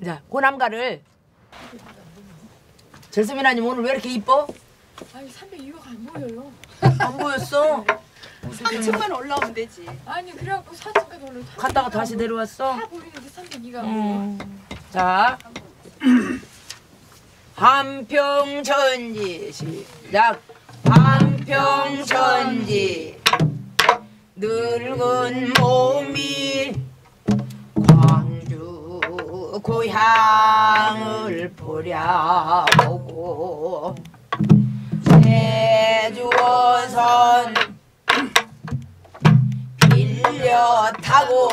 자, 고남가를 절수미나님 오늘 왜 이렇게 이뻐? 아니 302호가 안 보여요. 안 보였어? 3층만 올라오면 되지. 아니 그래갖고 4층까지 올라오면 갔다가 다시 내려왔어? 다 보이는데 302가 자, 한평천지 시작. 한평천지 늙은 몸이 광주 고향을 보려보고 제주어선 빌려 타고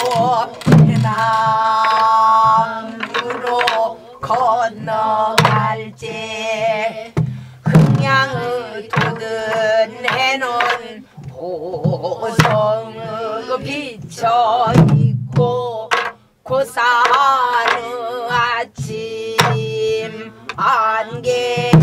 해남으로 건너갈지 흥양의 돋은 해는 보성의 비쳐있고 고사는 아침 안개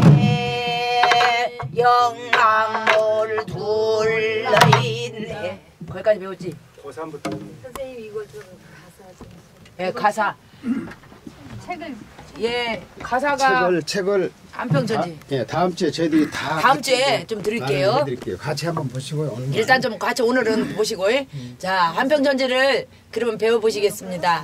영랑몰 둘러있네. 거기까지 배웠지? 고3부터. 선생님 이거 좀 가사 좀. 예, 가사. 책을. 예, 가사가 책을 한평천지. 예, 다음 주에 저희들이 다 다음 주에 좀 드릴게요. 드릴게요. 같이 한번 보시고요. 오늘 일단 좀 같이 오늘은 보시고, 자, 한평천지를 그러면 배워보시겠습니다.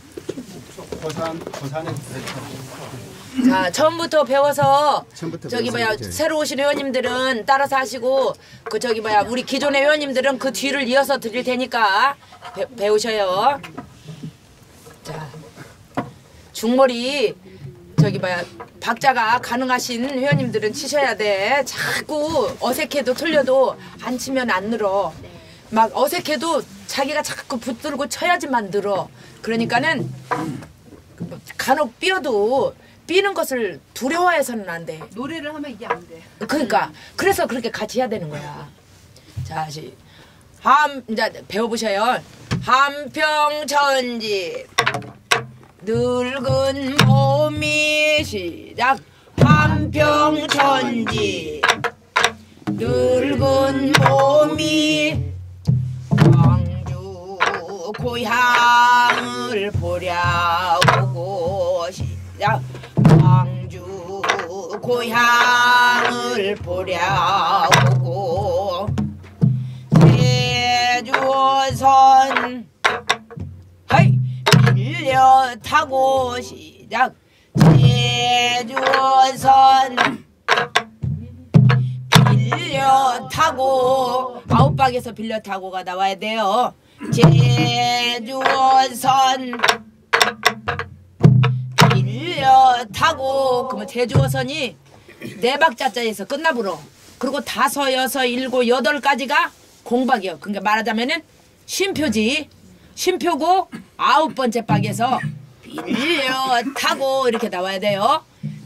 고산에 자, 처음부터 배워서 처음부터 저기 배워서 뭐야 이제. 새로 오신 회원님들은 따라서 하시고 그 저기 뭐야 우리 기존의 회원님들은 그 뒤를 이어서 드릴 테니까 배우셔요. 자, 중머리 저기 뭐야 박자가 가능하신 회원님들은 치셔야 돼. 자꾸 어색해도 틀려도 안 치면 안 늘어. 막 어색해도 자기가 자꾸 붙들고 쳐야지만 늘어. 그러니까는 간혹 삐어도 삐는 것을 두려워해서는 안 돼. 노래를 하면 이게 안 돼. 그러니까 그래서 그렇게 같이 해야 되는 거야. 자, 이제 배워보셔요. 한평천지 늙은 몸이 시작. 한평천지 늙은 몸이 광주 고향을 보려보고 시작. 광주 고향을 보려보고 제주어선 하이 빌려 타고 시작. 제주어선 빌려 타고 아웃박에서 빌려 타고가 나와야 돼요. 제주어선 빌려 타고 그러면 제주어선이 네 박자짜리에서 끝나버려. 그리고 다섯, 여섯, 일곱, 여덟까지가 공박이요. 그러니까 말하자면은 쉼표지. 쉼표고 아홉 번째 박에서 빌려 타고 이렇게 나와야 돼요.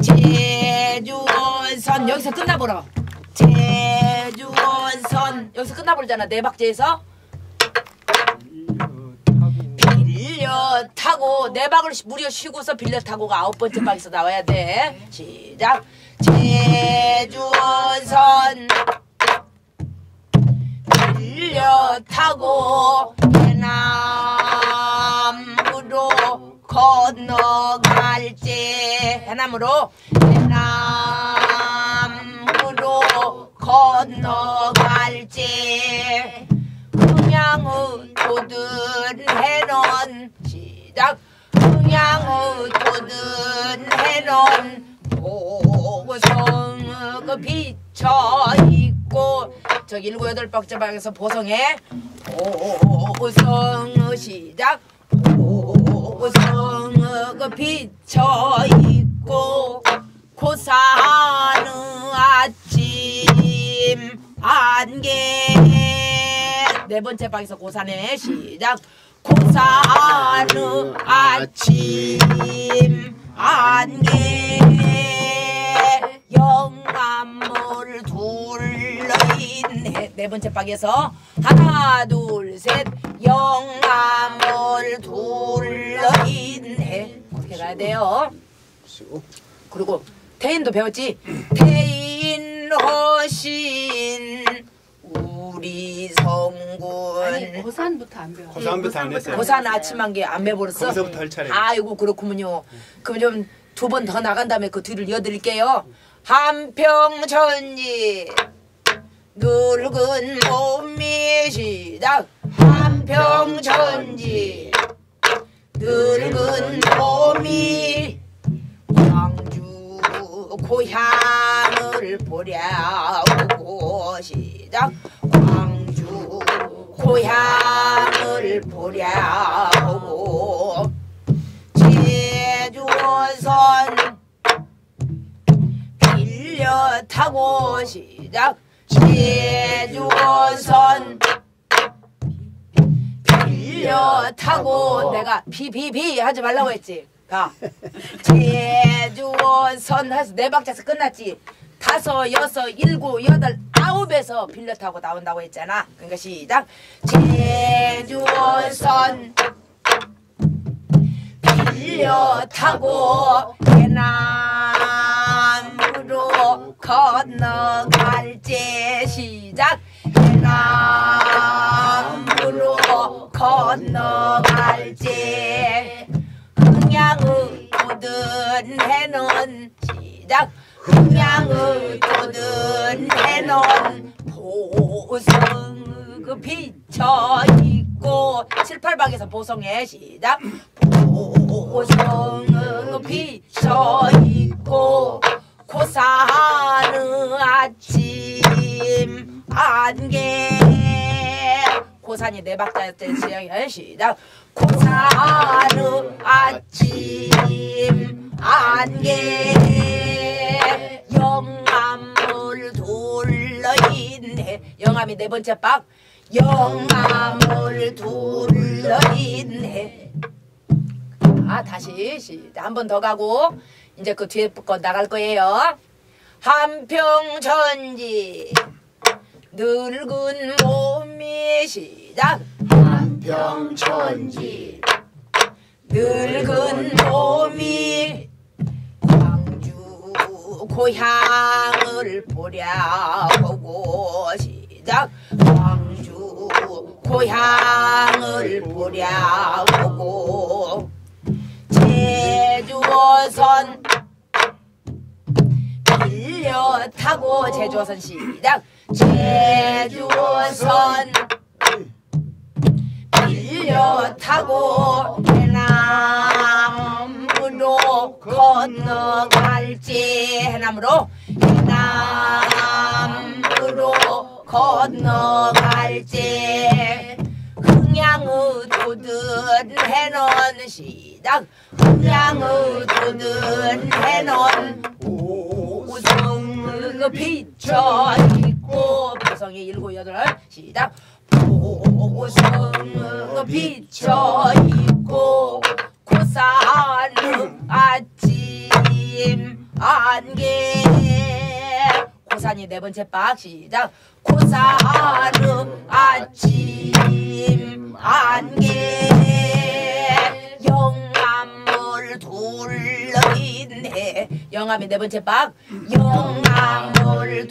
제주어선 여기서 끝나버려. 제주어선 여기서 끝나버리잖아. 네 박자에서 빌려 타고 네 박을 무려 쉬고서 빌려 타고가 아홉 번째 박에서 나와야 돼. 시작. 제주어선 빌려 타고 해남으로 건너갈지 해남으로 건너갈지 흥양의 돋은 해는 시작. 흥양의 돋은 해는 보성의 비쳐있고 저기 일곱 여덟 박자 방에서 보성에 보성의 시작. 보성의 비쳐있고 고사하는 아침 안개 네 번째 방에서 고사네 시작. 고사하는 아침 안개 영암을 둘러있네. 네 번째 방에서 하나 둘 셋 영암을 둘러있네. 그렇게 가야 돼요. 그리고 태인도 배웠지. 태인 허신 우리 성군 고산부터 안 배워. 고산부터 안 했어요. 고산 아침 한 게 안 배버렸어? 거기서부터 할 차례. 아이고 그렇군요. 그럼 좀 두 번 더 나간 다음에 그 뒤를 이어드릴게요. 한평천지 늙은 몸이 시작. 한평천지 늙은 몸이 광주 고향을 보려고 시작. 광주 고향을 보려고 제주선 빌려 타고 시작. 제주선 빌려 타고 내가 비비비 하지 말라고 했지. 가. 제주선 해서 네 박자에서 끝났지. 5, 6, 7, 8, 9에서 빌려 타고 나온다고 했잖아. 그러니까 시작. 제주선 빌려 타고 해남으로 건너갈지. 시작. 해남으로 건너갈지. 흥양의 돋은 해는 시작. 흥양의 돋은 해는 보성 그 비쳐있고 7, 8박에서 보성해. 시작. 보성의 비쳐있고 고사하는 아침 안개. 고산이 네 박자였던 시작이야. 시작. 고사하는 아침 안개. 영암을 둘러있네. 영암이 네 번째 박. 영암을 둘러있네. 아 다시 시작. 한 번 더 가고 이제 그 뒤에 거 나갈 거예요. 한평천지 늙은 몸이 시작. 한평천지 늙은 몸이 광주 고향을 보려고 시작. 광주 고향을 보려고 제주선 빌려 타고. 제주선 시작. 제주선 빌려 타고 해남으로 건너갈지. 해남으로 해남으로 건너갈지. 흥양의 돋은 해는 시작. 흥양의 돋은 해는 보성의 비쳐있고. 보성이 7, 8 시작. 보성의 비쳐있고 고산의 아침 안개. 고산이 네 번째 박. 시작. 고산의 아침 안개. 영암을 둘러있네. 영암이 네 번째 박. 영암을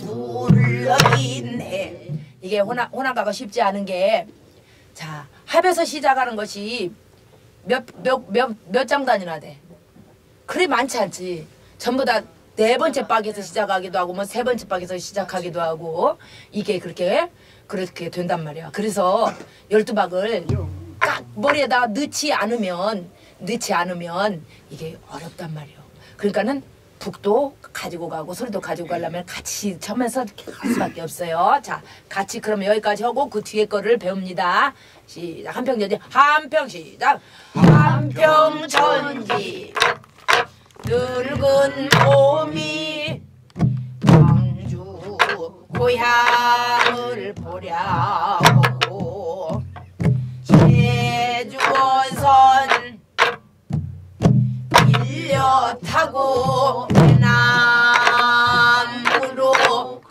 둘러있네. 이게 호남가가 쉽지 않은 게, 자, 합에서 시작하는 것이 몇 장단이나 돼. 그리 많지 않지. 전부 다 네 번째 박에서 시작하기도 하고, 뭐 세 번째 박에서 시작하기도 하고, 이게 그렇게 된단 말이야. 그래서 12박을 딱 머리에다 넣지 않으면 이게 어렵단 말이야. 그러니까는 북도 가지고 가고 소리도 가지고 가려면 같이 쳐면서 할 수밖에 없어요. 자, 같이 그럼 여기까지 하고 그 뒤에 거를 배웁니다. 시작. 한평천지. 한평 시작. 한평천지 늙은 몸이 광주 고향을 보려고 제주선 빌려 타고 해남으로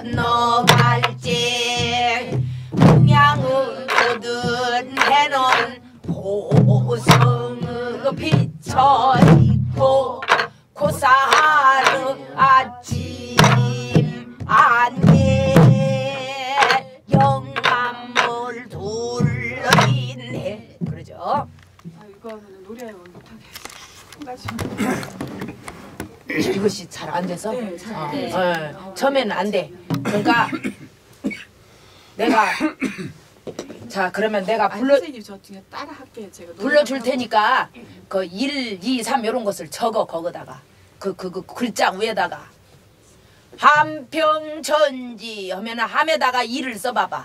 건너갈지. 흥양의 돋은 해는 보성의 비쳐있고 고사하는 아침 안개. 영암을 둘러 안 돼서? 처음에는 안 돼. 그러니까 내가 자 그러면 내가 선생님 저 중에 따라 할게요. 제가 불러줄 테니까 그 1, 2, 3 이런 것을 적어 거기다가 그 글자 위에다가 한평천지 하면은 함에다가 2를 써봐봐.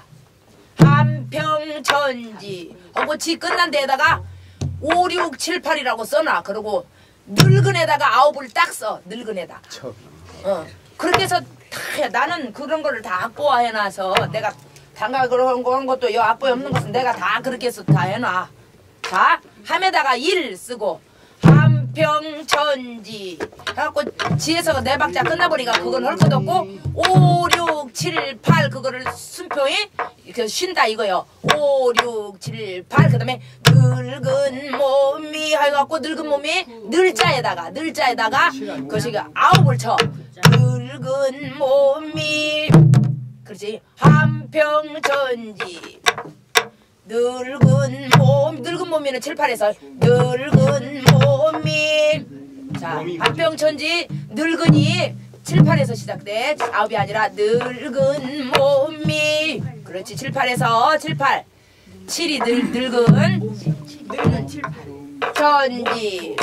한평천지 하고 지 끝난 데에다가 5, 6, 7, 8이라고 써놔. 그리고 늙은 애다가 9을 딱 써. 늙은 애다가. 그렇게 해서 다 해. 나는 그런 거를 다 악보화해놔서 내가 단가 그런 것도 요 악보에 없는 것은 내가 다 그렇게 해서 다 해놔. 자, 함에다가 1 쓰고 한평천지 해갖고 지에서 네 박자 끝나버리니까 그건 할 것도 없고 5, 6, 7, 8 그거를 순표에 이렇게 쉰다 이거요. 5, 6, 7, 8 그 다음에 늙은 몸이 해갖고 늙은 몸이 늘자에다가 그것이 9을 쳐. 늙은 몸이 그렇지. 한평천지 늙은 몸이는 7, 8에서 늙은 몸이 자 한평천지 늙은이 7, 8에서 시작돼. 9이 아니라 늙은 몸이 그렇지. 7, 8에서 7, 8 7이 늙은 7, 8 천지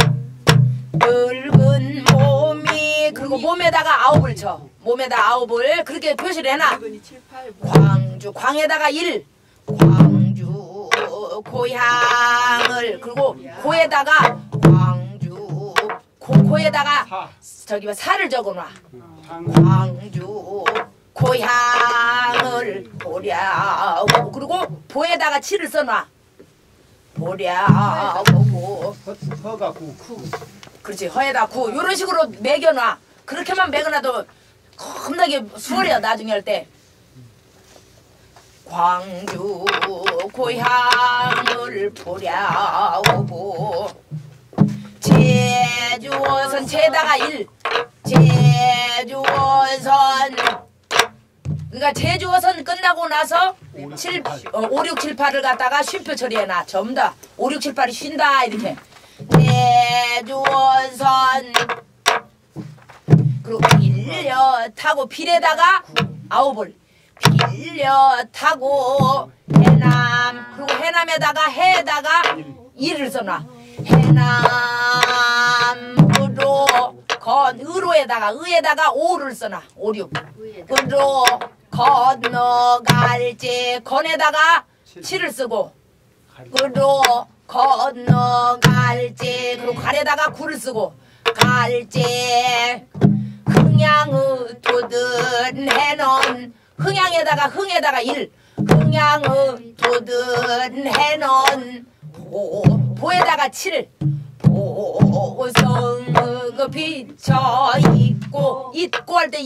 늙은 몸이 그리고 몸에다가 9을 쳐. 몸에다 9을 그렇게 표시를 해놔. 광주 광에다가 1 광주 고향을 그리고 고에다가 광주 고에다가 저기 뭐 사를 적어놔. 광주 고향을 보랴고 그리고 보에다가 7을 써놔. 보랴고 허가 구 그렇지. 허에다 구 이런 식으로 매겨놔. 그렇게만 매겨놔도 겁나게 수월해요. 나중에 할 때. 광주 고향을 보랴오고 제주어선 제다가 1 제주어선 그러니까 제주어선 끝나고 나서 5, 6, 7, 8을 갖다가 쉼표 처리해놔. 전부 다 5, 6, 7, 8이 쉰다 이렇게. 제주어선 그리고 빌려 타고 빌에다가 9을 빌려 타고 해남 그리고 해남에다가 해에다가 2를 써놔. 해남으로 의로에다가 5를 써놔. 5, 6 으로 건너갈지 건에다가 7을 쓰고 으로 건너갈지 그리고 갈에다가 9를 쓰고 갈지 흥양의 돋은 해는 흥양에다가 흥에다가 1 흥양의 돋은 해는 보에다가 7 보성의 비쳐 있고 할 때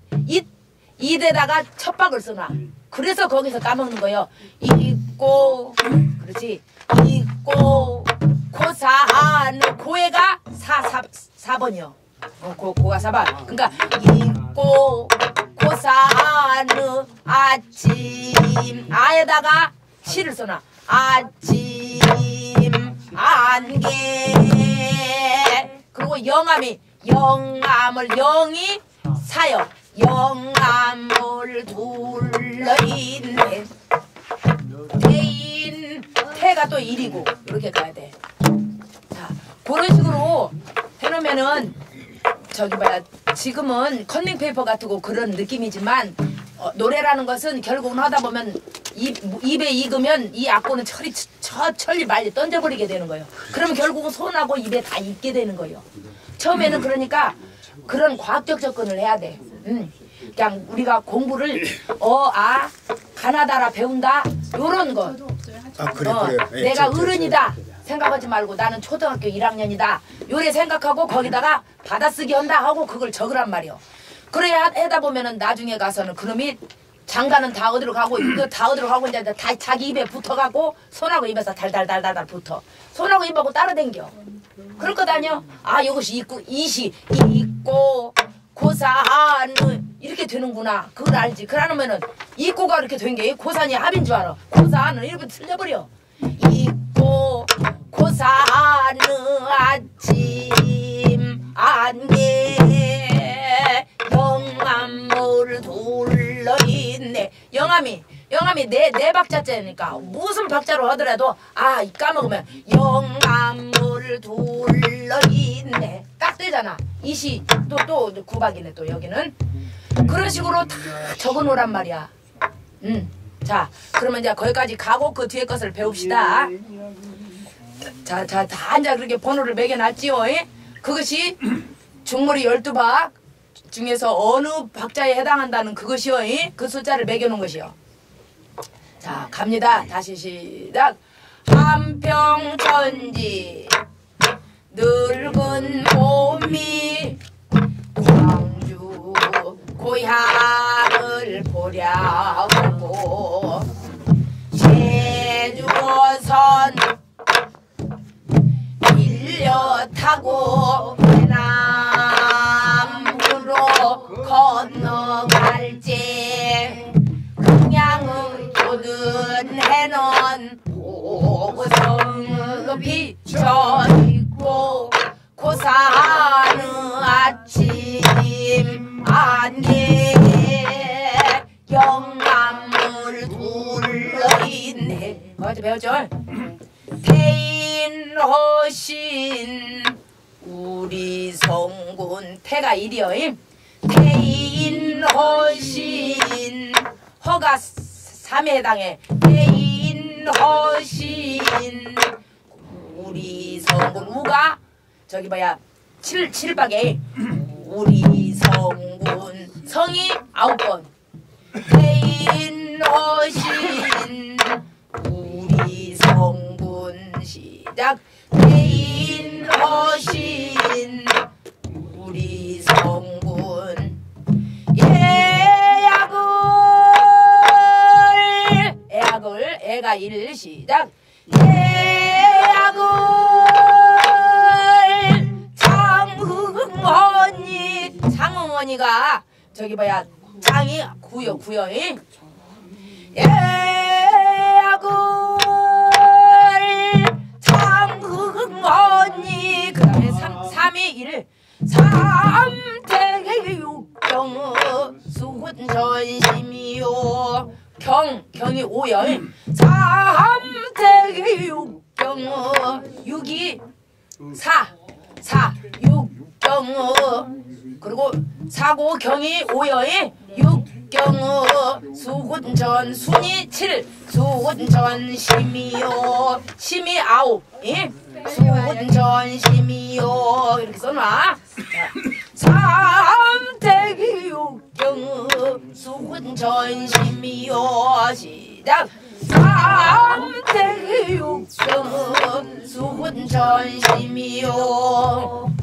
이에다가 첫박을 써놔. 그래서 거기서 까먹는 거예요. 있고 그렇지. 있고 고사하는 고해가 4번이요. 고가 4번. 그러니까 있고 고사하는 아침 아에다가 시를 써놔. 아침 안개 그리고 영암을 영이 사요. 영암을 둘러있네 대인 태가 또 1이고 이렇게 가야 돼. 자 그런 식으로 해놓으면은 저기 뭐야 지금은 컨닝페이퍼 같고 그런 느낌이지만 노래라는 것은 결국은 하다 보면 입에 익으면 이 악보는 천리 말리 던져버리게 되는 거예요. 그러면 결국은 손하고 입에 다 익게 되는 거예요. 처음에는 그러니까 그런 과학적 접근을 해야 돼. 그냥 우리가 공부를 가나다라 배운다 요런 거. 그래요. 예, 내가 어른이다 생각하지 말고 나는 초등학교 1학년이다 요래 생각하고 거기다가 받아쓰기 한다 하고 그걸 적으란 말이요. 그래야 하다 보면은 나중에 가서는 그놈이 장가는 다 어디로 가고 이거 다 어디로 가고 이제 다 자기 입에 붙어가고 손하고 입에서 달달달달달 붙어. 손하고 입하고 따라댕겨. 그럴 거 다녀. 이것이 있고 이시 있고 고사는 이렇게 되는구나. 그걸 알지. 그러면은 있고가 이렇게 된 게 고산이 합인 줄 알아. 고사는 이렇게 틀려버려. 있고 고사는 아침 안개 영암이 네 박자째니까 무슨 박자로 하더라도 까먹으면 영암을 둘러 있네 딱 되잖아. 이시 또 구박이네 또 여기는. 그런 식으로 다 적어놓으란 말이야. 자 그러면 이제 거기까지 가고 그 뒤에 것을 배웁시다. 자 다 앉아 그렇게 번호를 매겨놨지요. 그것이 중머리 12박 중에서 어느 박자에 해당한다는 그것이요. 그 숫자를 매겨놓은 것이요. 자 갑니다. 다시 시작. 한평천지 늙은 봄이 광주 고향을 보려고 제주어선 빌려 타고 남으로 건너갈지 흥양을 돋은 해는 보성 비쳐있고 고사하는 아침 안개 영암을 둘러있네. 어제 배웠죠? 태인허신 우리 성군 태가 일이요. 태인허신 허가 3에 해당해. 태인허신 우리 성군 우가 저기 뭐야 7박에 우리 성군 성이 9번 태인허신 우리 성군 시작. 태인허신 우리 성군 애약을 애가 1 시작. 애약을 장흥언니가 저기 뭐야 장이 구요 애약을 장흥언니 그 다음에 3이 1 삼태의 육경 수훈전심이요 경이 5요. 삼태의 육경 6이 4 육경 그리고 사고 경이 5요. 육경 수훈전 순이 7 수훈전 심이요 심이 9 수훈전 심이요 이렇게 써놔. 삼태기 육경 수훈전 심이요 시작. 삼태기 육경 수훈전 심이요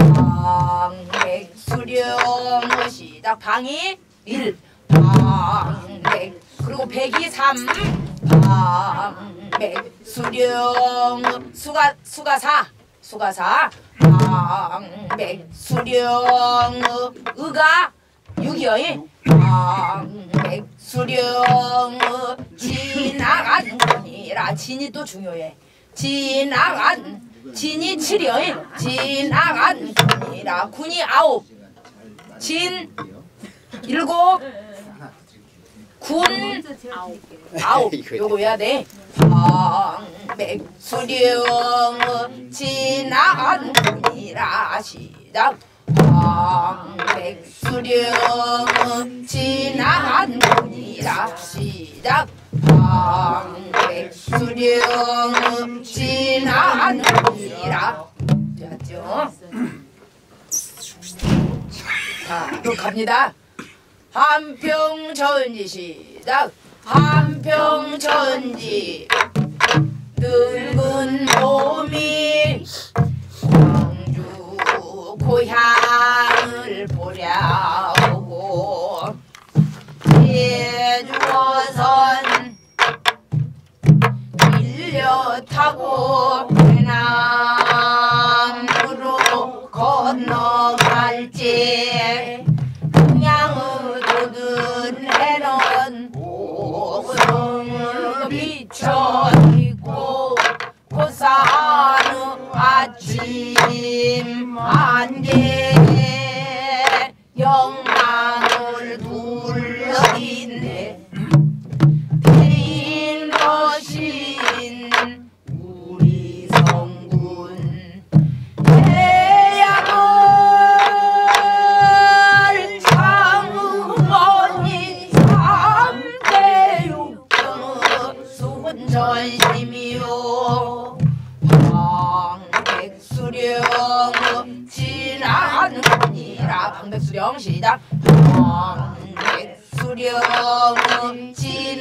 방백수령 시작. 방이 1 방백 그리고 백이 3 방백수령 수가 4 방백수령 의가 6이요. 방백수령 지나간 군이라 진이 또 중요해. 지나간 진이 7이요. 지나간 군이라 군이 9 진 7 군 9 요거 해야 돼. 방백수령 지나간 군이라 시작. 방백수령 지나간 군이라 시작. 방백수령 지나간 군이라 됐죠? 자, 또 갑니다. 한평천지 시작. 한평천지 늙은 봄이 광주 고향을 보려고 제주어선 빌려 타고 남으로 건너갈지 흥양을 돋은 해는 오성을 비춰있고 고사하는 아침 안개 영 정시작 수령은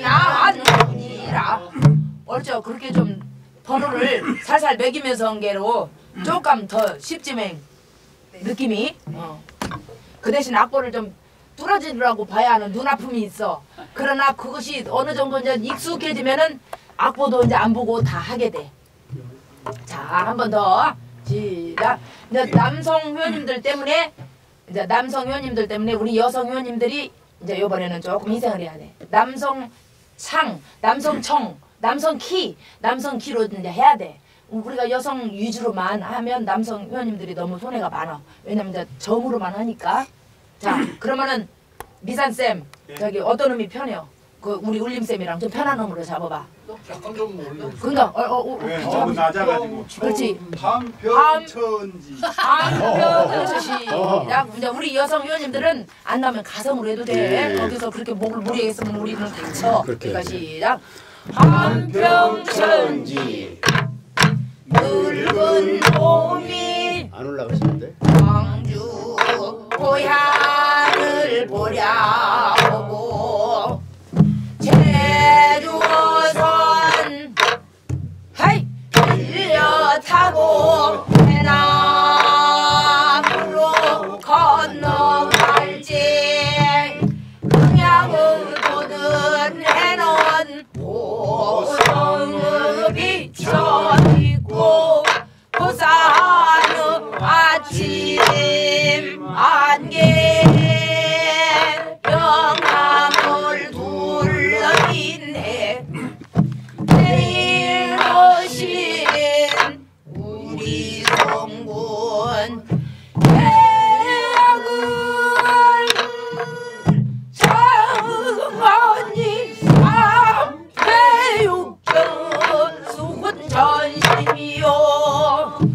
지나는이라 옳죠. 그렇게 좀 번호를 살살 매기면서 한 게로 조금 더 쉽지맹 느낌이 그 대신 악보를 좀 뚫어지라고 봐야 하는 눈아픔이 있어. 그러나 그것이 어느 정도 이제 익숙해지면은 악보도 이제 안 보고 다 하게 돼. 자, 한 번 더. 시작. 이제 남성 회원님들 때문에 우리 여성 회원님들이 이제 이번에는 조금 희생을 해야 돼. 남성 창, 남성 청, 남성 키로 이제 해야 돼. 우리가 여성 위주로만 하면 남성 회원님들이 너무 손해가 많아. 왜냐면 이제 점으로만 하니까. 자, 그러면은 미산쌤, 저기 어떤 놈이 편해요? 그 우리 울림쌤이랑 좀 편한 놈으로 잡아봐. 약간 좀 올려. 그러니까 너무 낮아가지고. 그렇지. 한편천지. 시작. 이제 우리 여성 회원님들은 안 나오면 가성으로 해도 돼. 거기서 그렇게 목을 무리했으면 우리는 다쳐. 그러니까 시작. 한평천지 늙은 놈이 안 올라가시는데? 광주 고향을 보려고 제주어선 하이 빌려 타고 해남으로 건너갈지 평양을 보든 해는 보성을 비춰있고 부산의 아침 안개 영암을 둘러있네. 내일 오신 우리 성군 대학을 정원이 삼태육전 수군 전심이요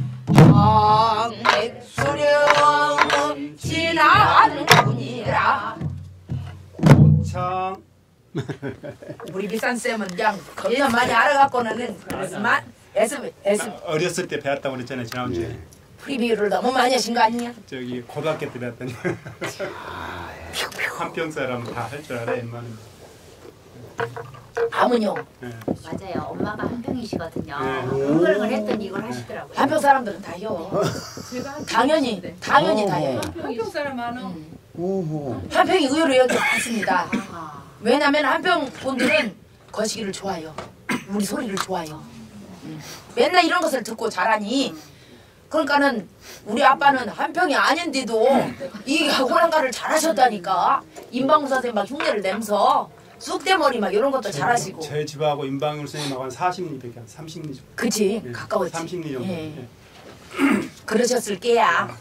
정맥수령 지난 군이라. 참. 우리 비싼쌤은 그냥 겁나 많이 알아갖고는 그렇지만 어렸을 때 배웠다고 그랬잖아요 지난주에. 프리뷰를 너무 많이 하신 거 아니냐? 저기 고등학교 때 배웠더니 한평 사람 다 할 줄 알아 웬만하면. 아문요. 맞아요. 엄마가 한평이시거든요. 네. 공부를 했더니 이걸 하시더라고요. 한평 사람들은 다 해요. 당연히 다 해요. 한평 사람 많아. 한평이 의외로 여기 많습니다. 아, 왜냐면 한평 분들은 거시기를 좋아해요. 우리 소리를 좋아해요. 맨날 이런 것을 듣고 자라니. 그러니까는 우리 아빠는 한평이 아닌데도 이 호랑가를 잘하셨다니까. 임방구 선생님 막 흉내를 내면서 쑥대머리 막 이런 것도 잘하시고. 제 집하고 임방울 선생님하고 한 40리밖에 한 30리 정도. 그치? 예, 가까웠지. 30리 정도. 예. 예. 그러셨을 게야.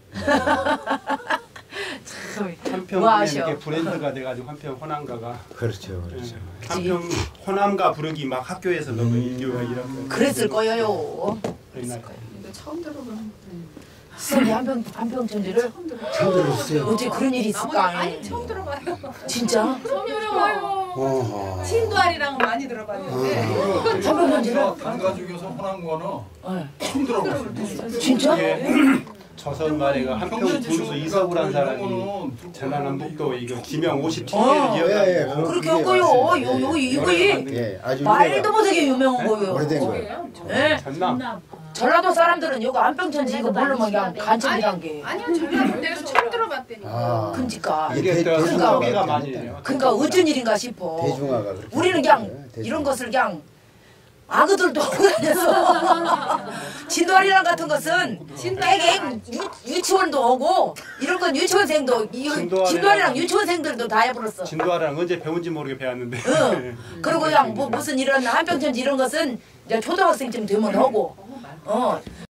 참 한평 뭐하셔. 이렇게 브랜드가 돼가지고 한평 호남가가. 그렇죠. 예. 한평 호남가 부르기 막 학교에서 너무 인교가 이런. 그랬을 거예요. 옛날. 근데 처음 들어보는. 선생님 한평 천지를 처음 들었어요. 어떻게 그런 일이 있을까? 아니 처음 들어봐요. 진짜? 처음 들어봐요. 친구알이랑 많이 들어봤는데. 한평 천지를? 단가죽여서 혼한 거는 처음 들어봤어요. 진짜? 조선 말에가 한평 군수 이서구란 사람이 전라남북도 이거 지명 57개를 예, 이어가지고 그렇게 한 거요. 이거이 예, 아주 말도 못하게 유명한 거요. 오래된 거예요. 예. 전남. 전라도 사람들은 이거 한평천지 이거 모르면 그냥 간첩이란 게. 아니요 전라도 내가 처음 들어봤다니까. 아, 그러니까. 이게 그러니까 소비가 많이 돼요. 그러니까 어쩐 일인가 싶어. 대중화가 그렇게 우리는 그냥 대중화. 이런 것을 그냥 아그들도 하고 다녀서 진도아리랑 같은 것은 깨갱 유치원도 오고 이런 건 유치원생도 진도아리랑 유치원생들도 다 해버렸어. 진도아랑 언제 배운지 모르게 배웠는데. 응. 그리고 그냥 뭐 무슨 이런 한평천지 이런 것은 이제 초등학생쯤 되면 하고